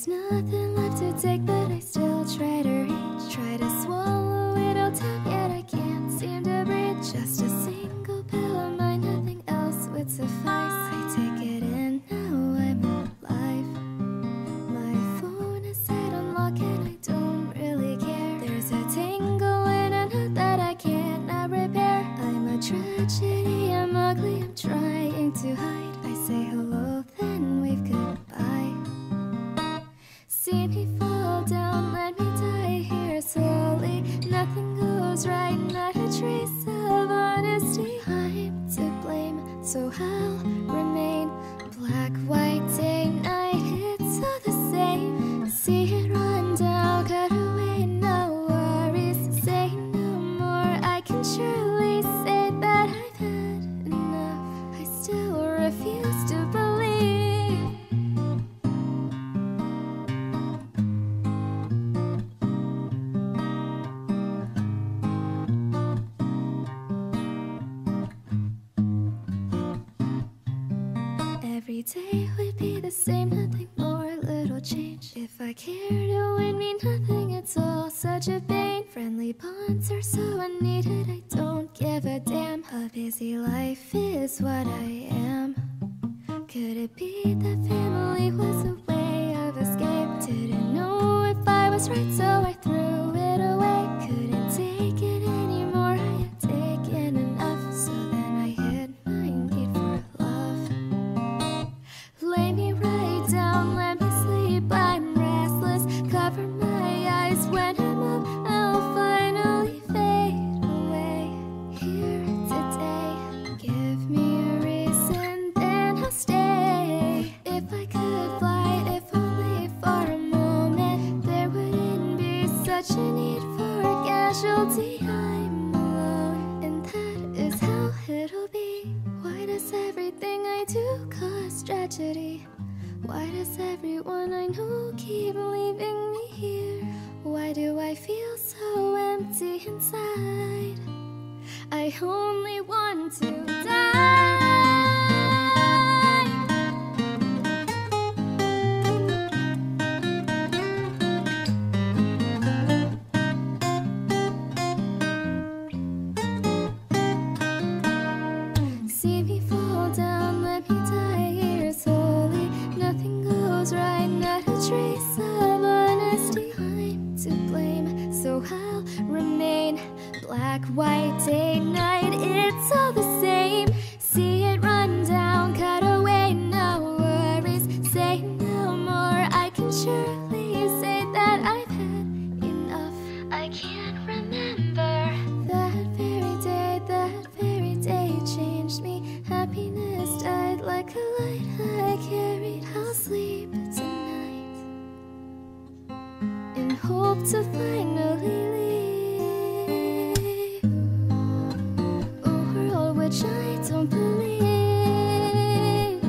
There's nothing left to take, but I still try to reach. Try to swallow it all down, yet I can't seem to breathe. Just a single pill of mine, nothing else would suffice. I take it in, now I'm alive. My phone is set on lock and I don't really care. There's a tingle in a knot that I can't now repair. I'm a tragedy, I'm ugly, I'm trying to hide. I say hello, then wave goodbye. See me fall down, let me die here slowly. Nothing goes right, not a trace of honesty. I'm to blame, so I'll remain. Black, white, day, night, it's all the same. See it run down, cut away, no worries. Say no more, I can surely say that I've had enough. I still refuse to believe. Every day would be the same, nothing more, little change. If I cared, it would mean nothing, it's all such a pain. Friendly bonds are so unneeded, I don't give a damn. A busy life is what I am. Could it be that family was a way of escape? Didn't know if I was right, so I threw it away. Couldn't take it anymore, I had taken enough. So then I hid my need for love. Lay me right down, let me sleep, I'm restless. Cover my eyes when I'm up, I'll finally fade away. Here today, give me a reason, then I'll stay. If I could fly, if only for a moment, there wouldn't be such a need for a casualty. I'm alone, and that is how it'll be. Why does everything I do cause tragedy? Why does everyone I know keep leaving me here? Why do I feel so empty inside? I only want to die. See me fall down, let me die here slowly. Nothing goes right, not a trace of honesty. I'm to blame, so I'll remain. Black, white, day, night, it's all the same. See it run down, cut away, no worries. Say no more, I can surely say that I've had enough. I can't remember that very day changed me. Happiness died like a light I carried. I'll sleep tonight in hope to finally leave a world which I don't believe,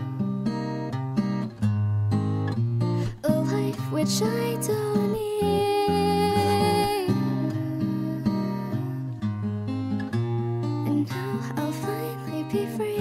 a life which I don't need. And now I'll finally be free.